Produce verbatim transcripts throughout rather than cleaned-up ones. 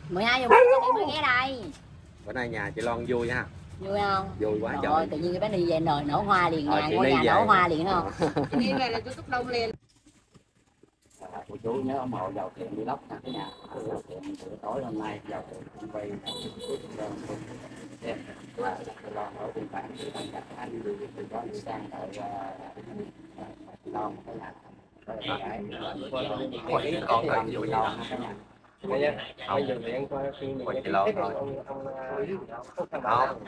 mười hai giờ bốn con đi mới ghé đây. Bữa nay nhà chị Loan vui nha. Vui không? Vui quá trời. Rồi tự nhiên cái bé đi về nở nở hoa liền, Ờ, nhà ngôi nhà nở hoa liền không? Chị đi về là chú Cúc Đông liền. Cô chú nhớ ủng hộ Giàu Thiện Vlog nha cả nhà. Giàu Thiện tối hôm nay Giàu Thiện quay và lo ở bên bạn thì đang gặp anh từ đó đi sang ở Long cái nhà. Quay con rồi vui Lo cả nhà. Bây giờ bây giờ thì em coi khi mình Quay lo rồi. ông ông Phúc thằng Không. Bảo.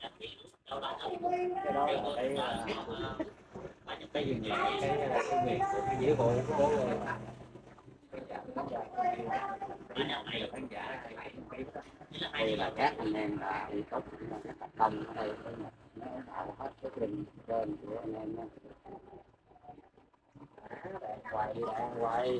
Cái đó là cái cái gì nhỉ? Cái cái việc của cái nghĩa vụ của bố rồi. Đây là các anh em là đi tốt tập công ở đây nó tạo hết cái trình trên của anh em nha. Đang quay đang quay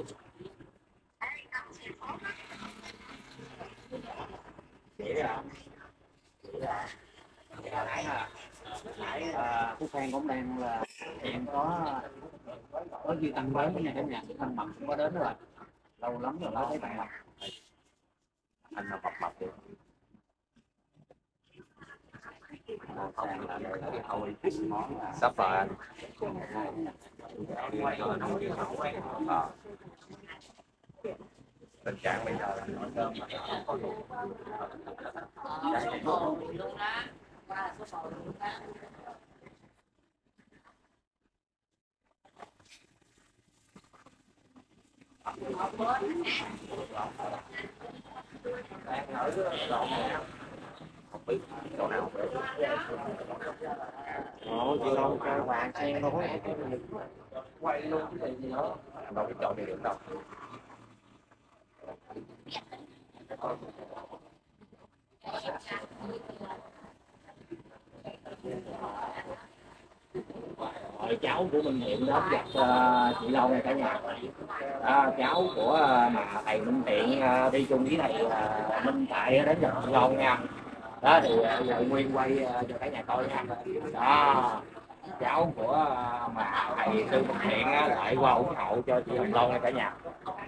chỉ là chỉ là nãy là nãy Phúc Phan cũng đang là em có có duyên tăng mới với nhà cái nhà anh Mập cũng có đến rồi, lâu lắm rồi mới thấy bạn Mập. Anh mà mập mập được Sắp rồi anh. Ờ. Tình trạng bây giờ là nổi cơm mà không có đủ. đang ở đoạn này không biết chỗ nào Ồ, chị Loan cho hoàng sen đâu có quay luôn cái gì đó. Đâu cái chỗ này được đâu. Rồi cháu của Minh Thiện đó gặp uh, chị Lâu này cả nhà. À, cháu của uh, mà thầy Minh Thiện uh, đi chung với thầy uh, Minh Tại đến gặp chị Lâu nha. Đó thì uh, giờ Nguyên quay uh, cho cả nhà coi nha. Đó cháu của uh, mà thầy Sư Minh Thiện uh, lại qua ủng hộ cho chị Hồng Lâu này cả nhà.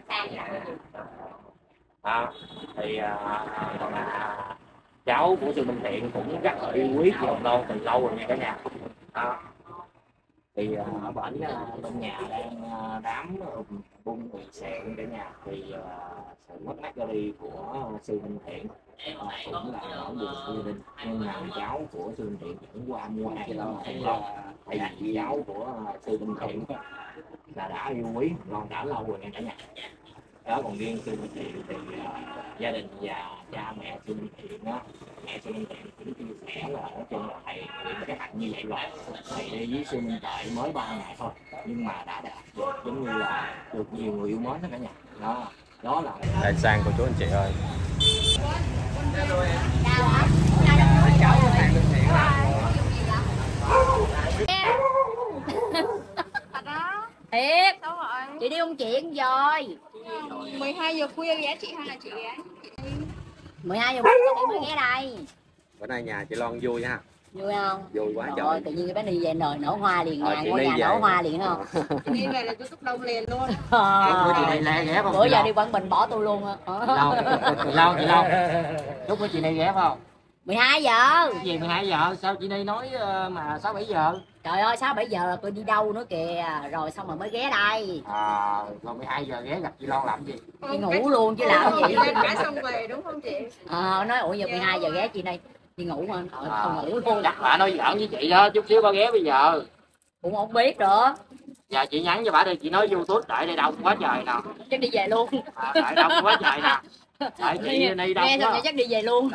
Đó thì uh, mà cháu của Sư Minh Thiện cũng rất là yêu quý chị Hồng Lâu từ lâu rồi nha cả nhà. Đó thì ở bển uh, bên nhà đang uh, đám bung bị sẹn cả nhà thì uh, sự mất mát ra đi của Sư Minh Thiện uh, cũng là ở buồn gia đình, nhưng mà cháu của Sư Minh Thiện cũng qua mua hàng đó thì tại vì cháu của uh, Sư Minh Thiện là đã yêu quý Loan đã lâu rồi nha cả nhà. Đó còn riêng Sư Minh Thiện thì uh, gia đình và cha mẹ Sư Minh Thiện đó, mẹ Sư Minh Thiện cũng chia sẻ là nói chung là thầy nguyện cái hạnh như vậy rồi, thầy đi với Sư Minh Tệ mới ba ngày thôi nhưng mà đã đạt được giống như là được nhiều người yêu mến đó cả nhà. Đó đó là Đây sang cô chú anh chị ơi. Thiệt chị đi công chuyện rồi. mười hai giờ khuya ghé chị hay là chị ghé? mười hai giờ bốn con đi mới ghé đây. Bữa nay nhà chị Loan vui nha. Vui không? Vui quá trời. Rồi tự nhiên cái bé đi về nở nở hoa liền, Ờ, nhà chị ngôi đi nhà về. nở hoa liền không? Chị đi về là chú Cúc Đông liền luôn. bữa chị này lẹ ghé không? Bữa giờ đi Quảng Bình bỏ tôi luôn á. lâu chị lâu chị lâu lúc bữa chị này ghé không? mười hai giờ. Cái gì mười hai giờ sao chị này nói mà sáu bảy giờ? Trời ơi sáu bảy giờ tôi đi đâu nữa kìa, rồi xong rồi mới ghé đây. À, rồi mười hai giờ ghé gặp chị Loan làm gì? Đi ngủ luôn chứ làm gì. Lên cả xong về đúng không chị? Ờ nói ủa giờ mười hai giờ ghé chị đây đi ngủ mà trời À, không ngủ luôn. chắc bà nói giỡn với chị đó, chút xíu bà ghé bây giờ. Cũng không biết nữa. Giờ chị nhắn cho bà đi, chị nói YouTube đợi đây đông quá trời nè. Chắc đi về luôn. À, đợi đông quá trời nè. Đợi chị này đông nghe xong quá. rồi chắc đi về luôn.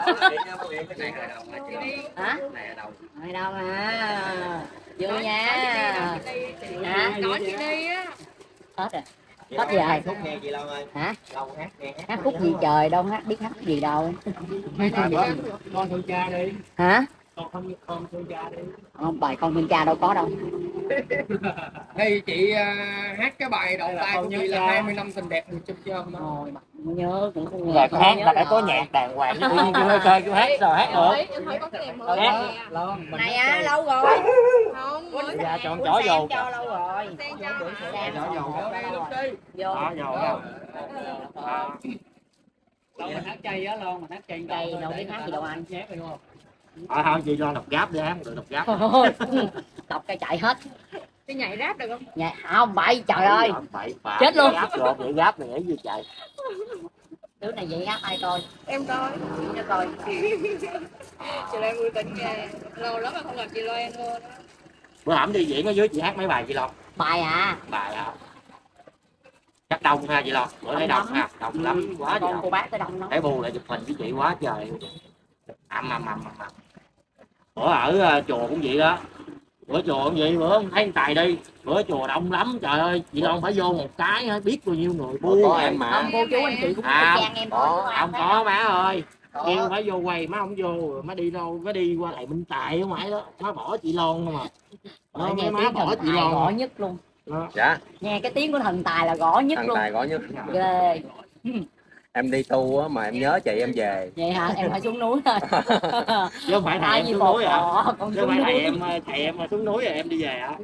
Hả? Này đâu? Ở đâu mà vui nha. Hả? Nói chị đi á. Hết rồi. Hết rồi. Khúc nghe chị Long ơi. Hả? Long hát nghe hát. Hát khúc gì trời đâu hát biết hát gì đâu. Con thương cha đi. Hả? Con không con thương cha đi. Không bài con thương cha đâu có đâu. Đây chị uh, hát cái bài đầu tay của chị là hai mươi năm tình đẹp mình chụp cho không? Rồi mà không nhớ cũng không Dạ, nghe. cô hát là phải có nhạc đàng hoàng chứ tự nhiên kêu hơi khơi kêu hát rồi hát được. Em thấy có cái này mới Hát. nè. Này á lâu rồi. Không, mới Dạ, chọn Cuốn chó sang dầu. cho lâu rồi. sang cho hả? Sang Chó dầu. rồi. Đây lúc đi. Vô. Đó dầu đâu. Lon mình hát chay á, Lon mình hát chay. Chay đâu biết hát gì đâu anh. Nhép phải không? Thôi thôi chị Lon đọc gáp đi hát, được đọc gáp. Thôi, đọc cái chạy hết. Tôi nhảy rap được không? Dạ, không bậy trời ơi. Bậy, bạ, Chết luôn. Gáp rồi, vậy gáp này nghĩ gì trời. Đứa này vậy hát ai coi? Em coi. Cho coi. Chị Loan vui tính nha. Lâu lắm mà không gặp chị Loan luôn á. Bữa hổm đi diễn ở dưới chị hát mấy bài chị Lon? Bài à? Bài hả? Chắc đông ha chị Lon, bữa thấy đông ha, đông lắm quá Con trời. cô bác tới đông lắm. Thấy bu lại chụp hình với chị quá trời. Ầm ầm ầm ầm. Bữa ở uh, chùa cũng vậy đó. Bữa chùa cũng vậy, bữa không thấy Tài đi. Bữa chùa đông lắm, trời ơi, chị Lon phải vô một cái biết bao nhiêu người bu. Có em mà. Không, cô chú anh chị cũng À, trang em thôi. Không có má ơi. Có. Kêu phải vô quay má không vô, má đi đâu, má đi qua lại Minh Tài ở ngoài đó, má bỏ chị Lon không à. Ờ, Nó nghe má tiếng bỏ thần chị tài Lon. gõ nhất luôn. Đó. Dạ, Nghe cái tiếng của thần tài là gõ nhất thằng luôn. Tài gõ nhất. Ghê. Em đi tu á mà em nhớ chị em về. Vậy hả? Em phải xuống núi thôi. Chứ không phải thầy Ai em như xuống bò núi hả? bò, con Chứ không xuống phải thầy núi. em thầy em mà xuống núi rồi em đi về hả?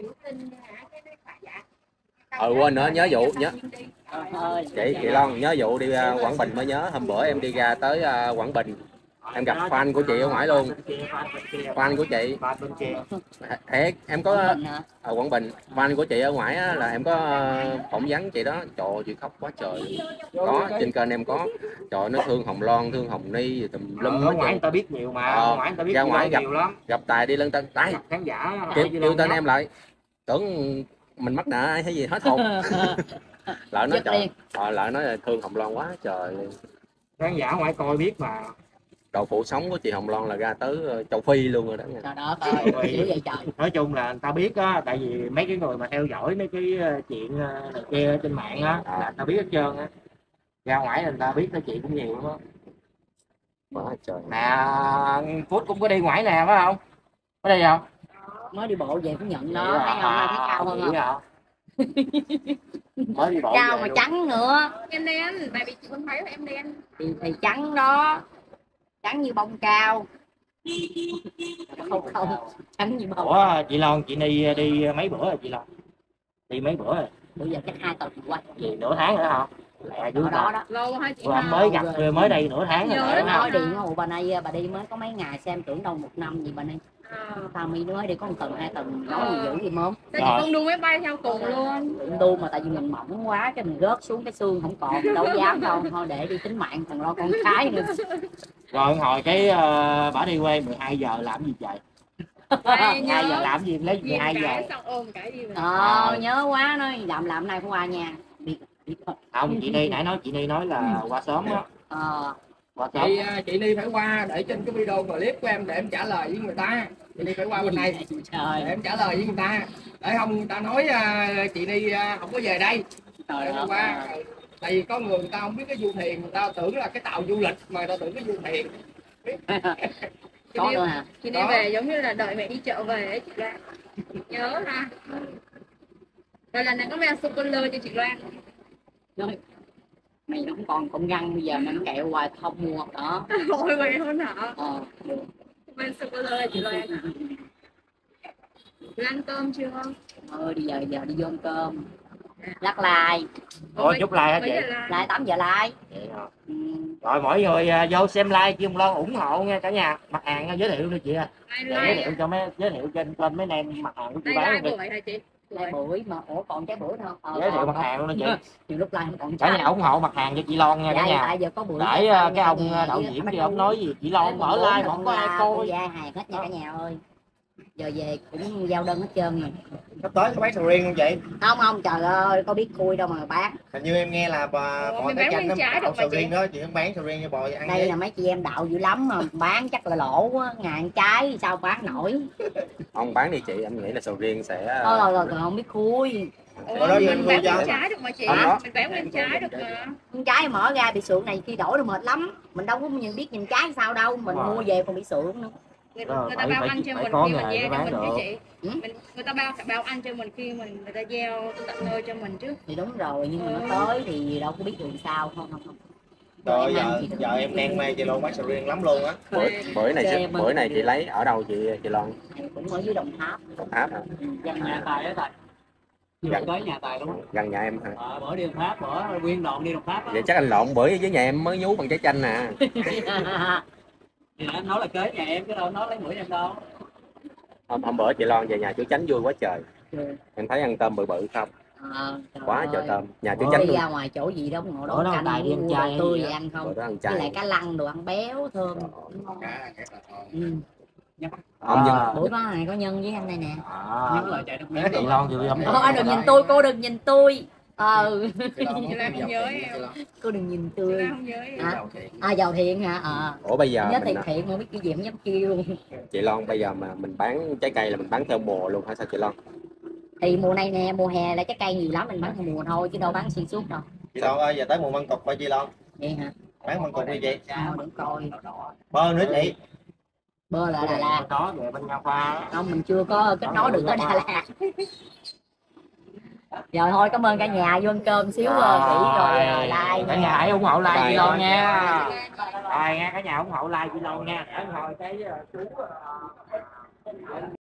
Ừ quên nữa, nhớ vụ nhớ Thôi, chị chị Lon nhớ vụ đi uh, Quảng Bình mới nhớ. Hôm bữa em đi ra tới uh, Quảng Bình em gặp fan của chị ở ngoài luôn. Fan của chị Fan bên kia. thiệt em có Quảng Bình hả? ở Quảng Bình, fan của chị ở ngoài á, là em có uh, phỏng vấn chị đó. Trời ơi, chị khóc quá trời. Có trên kênh em có. Trời, nó thương Hồng Loan, thương Hồng Ni rồi tùm lum Ở hết ngoài trơn. người ta biết nhiều mà, Ờ, ở ngoài người ta biết ra chị ngoài Lon gặp- nhiều lắm. Gặp Tài đi lên tên Tài Gặp khán giả kêu, hỏi chị kêu Lon tên nhóc. em lại tưởng mình mắc nợ ai hay gì hết hồn. Lỡ nói Dứt trời liền. ờ, lỡ nói là thương Hồng Loan quá trời. Khán giả ngoài coi biết mà. Độ phụ sống của chị Hồng Loan là ra tới uh, châu Phi luôn rồi đó nha. Trời đất ơi, dữ vậy trời. Nói chung là người ta biết á, tại vì mấy cái người mà theo dõi mấy cái ờ, chuyện ờ, này kia trên mạng á là người ta biết hết trơn á. Ra ngoài là người ta biết tới chị cũng nhiều lắm á. Quá trời. Nè, Phút cũng có đi ngoài nè phải không? Có đi không? Mới đi bộ về cũng nhận Vậy đó, thấy không? à, Thấy cao hơn vậy không? hả? Mới đi bộ Cao về mà luôn. trắng nữa. Em đen, tại vì chị không thấy em đen. Thì, thì trắng đó. Trắng như bông cao. Không không, trắng như bông. Ủa chị Lon, chị đi đi mấy bữa rồi chị Lon? Đi mấy bữa rồi? Bây giờ chắc hai tuần qua. Gì nửa tháng nữa hả? Lẹ dữ Ở đó đó. đó. Lâu hai chị Bữa Hào. mới gặp mới đây nửa tháng rồi. Nhớ phải lắm. không? Nói điện ồ bà này bà đi mới có mấy ngày xem tưởng đâu một năm gì bà này. À. Tao mi mới đi có một tuần hai tuần nói gì dữ gì mớm. Sao chị không đu máy bay theo cùng luôn? Đụng đu mà tại vì mình mỏng quá cái mình rớt xuống cái xương không còn đâu dám đâu, thôi để đi tính mạng còn lo con cái nữa. Rồi hồi cái uh, bả đi quay mười hai giờ làm gì trời? Ai mười hai giờ nhớ. làm gì lấy mười hai giờ? Cái xong ôm cái gì mà. Ờ nhớ quá nói làm làm này không qua nhà. Biết, biết thôi. Không, chị Ni nãy nói chị Ni nói là qua sớm á. Ờ Qua sớm. Chị chị Ni phải qua để trên cái video clip của em để em trả lời với người ta. Chị Ni phải qua bên này để trời em trả lời với người ta. Để không người ta nói uh, chị Ni uh, không có về đây. trời Để em ơi. qua. Tại vì có người người ta không biết cái du thuyền, người ta tưởng là cái tàu du lịch mà người ta tưởng cái du thuyền. Có nữa hả? Chị đi Đó. về giống như là đợi mẹ đi chợ về ấy chị Loan. Nhớ ha. Rồi lần này có mang sô cô lơ cho chị Loan. Nói, mày không còn công găng bây giờ mình kẹo hoài không mua đó. Ôi vậy hơn hả? Ờ Mang sô cô lơ cho chị Loan. Ăn cơm chưa? ơi đi giờ giờ đi vô ăn cơm. Lắc like, Ủa chúc like hả Mấy chị? giờ like? like tám giờ like. Vậy hả? Ừ. Rồi mỗi người uh, vô xem like Kim Lon ủng hộ nha cả nhà. Mặt hàng uh, giới thiệu đi chị ơi. Ai Giới like? thiệu cho mấy giới thiệu trên kênh mấy em mặt hàng của chị Đây bán like đi. buổi hả chị? Like bưởi mà ủa còn trái bưởi nữa không? Ờ, Giới thiệu còn, mặt còn. hàng luôn đó chị. Nhiều lúc like không còn Cả trái. nhà ủng hộ mặt hàng cho chị Lon nha cả Dạ, nhà. tại giờ có bưởi. Để sao uh, cái nha, ông nghe, uh, đạo với diễn bánh kia ông đu. nói gì chị Lon mở Bưởi like mà con không có ai da- coi. con da hàng hết nha cả nhà ơi. Giờ về cũng giao đơn hết trơn rồi. Sắp tới có bán sầu riêng không chị? Không không trời ơi có biết khui đâu mà bán. Hình như em nghe là bà Ủa, bò mình tái bán chanh nó nguyên trái tạo được mà sầu chị? riêng đó, chị không bán sầu riêng cho bò ăn Đây đi. là mấy chị em đạo dữ lắm mà bán chắc là lỗ quá, ngàn trái sao bán nổi. Ông bán đi chị, em nghĩ là sầu riêng sẽ Thôi rồi rồi còn không biết khui. Ủa, Ở đó mình mình bán mua cho. nguyên trái được mà chị. Không có. Mình bán nguyên trái được mà. Con trái mở ra bị sượng này khi đổi được mệt lắm. Mình đâu có nhìn biết nhìn trái sao đâu, mình Đúng rồi. mua về còn bị sượng nữa. Người, Ờ, người ta phải- bao phải- ăn cho phải mình có khi mình nghề gieo mới cho bán mình chứ được. chị. Ừ? Mình, người ta bao bao ăn cho mình khi mình người ta gieo tận nơi cho mình chứ. Thì đúng rồi nhưng mà nó tới thì đâu có biết đường sao không không không. Trời ơi, Em ăn giờ, thì được. giờ em đang mê chị luôn bán sầu riêng lắm luôn á. bữa bữa này Chê chị- mà. bữa này chị lấy ở đâu chị chị Lon? Cũng ở dưới Đồng Tháp. Đồng Tháp hả? Dân Nhà nhà tài á tài. Gần- tới nhà Tài luôn. Gần nhà em hả? Ờ, bữa đi Đồng Tháp, bữa nguyên đoàn đi Đồng Tháp á. Vậy chắc anh lộn, bữa với nhà em mới nhú bằng trái chanh nè. Thì anh nói là kế nhà em chứ đâu nói lấy mũi em đâu. hôm, hôm bữa chị Loan về nhà chú Chánh vui quá trời. Ừ. Em thấy ăn tôm bự bự không? Ờ, Quá trời ơi. tôm. Nhà chú Ủa, Chánh đi luôn. ra ngoài chỗ gì đó ngồi Ủa, đó đó canh Tài đi ăn mua chay đồ tươi hay vậy gì ăn không? Bữa đó ăn Với lại chay. cá lăng đồ ăn béo thơm. Cá rất là ngon. Ừ. Không nhưng Bữa đó này có Nhân với anh đây nè. Nhớ lời chạy được miếng Tiền lon thì không. Ờ, đừng nhìn tôi, cô đừng nhìn tôi. Ờ, Chị Loan Chị Lan không nhớ em. Chị Loan. cô đừng nhìn Chị tôi. Lan không nhớ em. Hả? Giàu thiện. À, giàu thiện hả? Ờ. ủa bây giờ Nhớ mình thiện thiện mà biết cái gì không dám kêu. chị Loan bây giờ mà mình bán trái cây là mình bán theo mùa luôn hả sao chị Loan? Thì mùa này nè, mùa hè là trái cây nhiều lắm, mình bán theo mùa thôi chứ đâu bán xuyên suốt đâu. Chị Loan ơi, giờ tới mùa măng cục coi chị Loan. Vậy hả? Bán măng cục đi chị. Thôi để coi. Bơ nữa chị. Bơ là Đà Lạt. Đó về bên Nha Khoa. Không, mình chưa có kết nối được tới Đà Lạt. Rồi thôi, cảm ơn cả nhà vô ăn cơm xíu rồi nghỉ rồi ờ, like Cả nha. nhà hãy ủng hộ like Bye. chị Loan nha. Rồi nha, cả nhà ủng hộ like chị Loan nha. Để ngồi cái chú